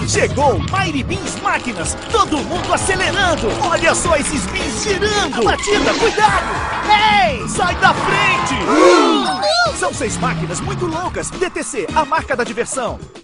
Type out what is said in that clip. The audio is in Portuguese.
Chegou Mighty Beans Máquinas, todo mundo acelerando. Olha só esses beans girando. A batida, cuidado! Ei, sai da frente! São 6 máquinas muito loucas. DTC, a marca da diversão.